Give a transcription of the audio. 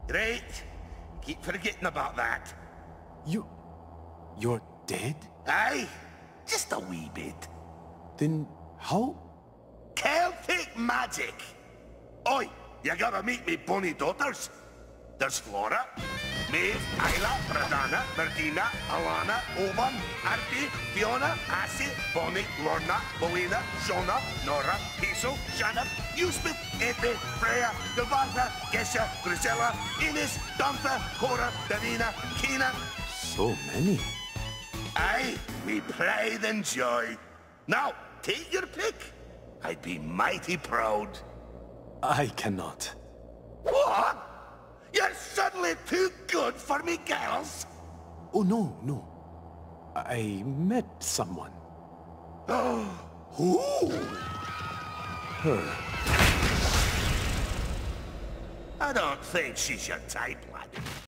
Great. Keep forgetting about that. You're dead? Aye, just a wee bit. Then how? Celtic magic. Oi, you gotta meet me bonny daughters. There's Flora, Maeve, Isla, Bradana, Merdina, Alana, Oban, Arpi, Fiona, Assie, Bonnie, Lorna, Moena, Shona, Nora, Piso, Shanna, Elspeth, Epe, Freya, Gilbanta, Gesha, Grisella, Ines, Dantha, Cora, Davina, Kina. So many. Aye, we pride and joy. Now, take your pick. I'd be mighty proud. I cannot. What? You're suddenly too good for me, girls? Oh, no. I met someone. Who? Her. I don't think she's your type, lad.